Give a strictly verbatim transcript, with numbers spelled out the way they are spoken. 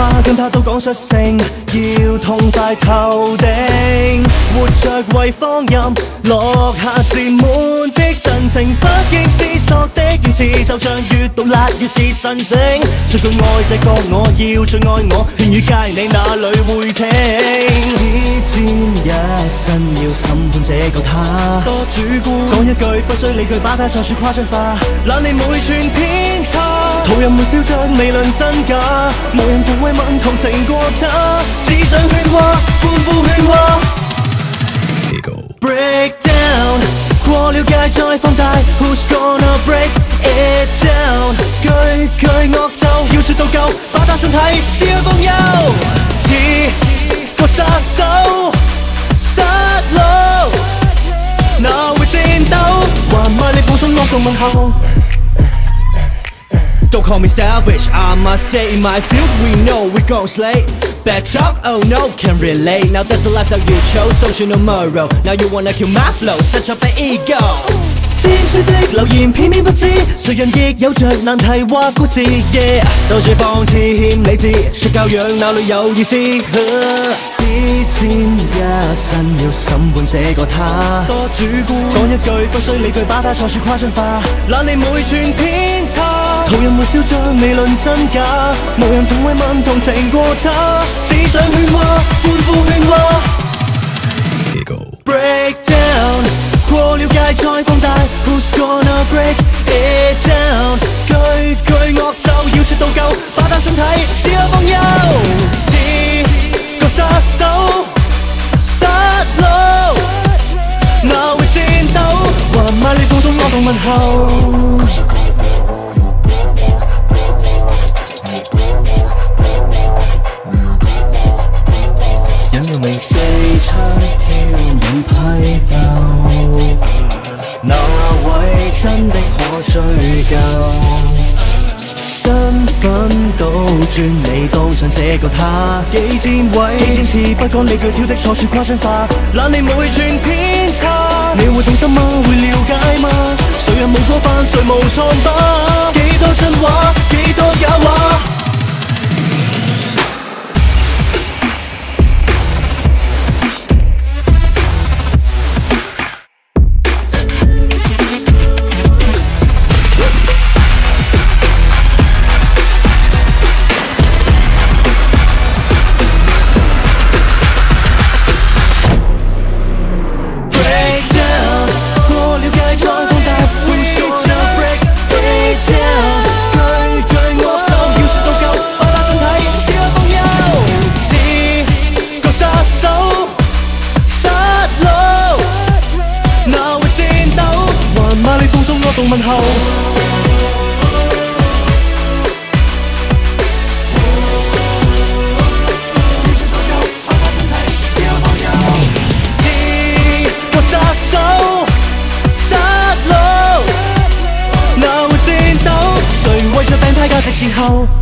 怕跟他都講出聲，要痛快透頂，活着為放任，落下自滿的神情，不經思索的言辭，就像越毒辣越是神聖。說句愛這個我要最愛我，勸與戒你哪裏會聽？只佔一生要審判這個他，多主觀，講一句不需理據，把他再說誇張化，懶你每寸偏差，途人們笑着未論真假，無人曾慰問同情過他，只想喧嘩，歡呼喧嘩。Break down， 過了界再放大 ，Who's gonna break it down？ 句句惡咒要説到夠，把他身體撕開封憂，似個殺手殺戮，哪會戰鬥？還賣力附送惡毒問候。Don't call me savage, I must stay in my field. We know we gon' slay. Bad talk, oh no, can't relate. Now that's the lifestyle you chose, don't you know moral? Now you wanna kill my flow, such up an ego. 尖酸的留言偏偏不知，誰人亦有着難題或故事。Yeah， 到處放肆欠理智，說教養哪裏有意思？只佔一生要審判這個他，多主觀，講一句不需理據，把他錯説誇張化，懶你每寸偏差，途人們笑着未論真假，無人曾慰問同情過他，只想喧嘩，歡呼喧嘩。Break down， 過了界再放大 ，Who's gonna break it down？ 句句惡咒要説到夠，把他身體撕開封憂，似個殺手殺戮，哪會戰鬥？還賣力附送惡毒問候。引用名四出挑引批鬥，哪位真的可追究？身份倒轉你當上這個他，幾千位幾千次不講理據，挑的錯處誇張化，懶你每寸偏差，你會痛心嗎？會了解嗎？誰人無過犯，誰無錯吧？幾多真話，幾多假話？動問候，似個殺手殺戮，哪會戰鬥？誰為着病態價值時候？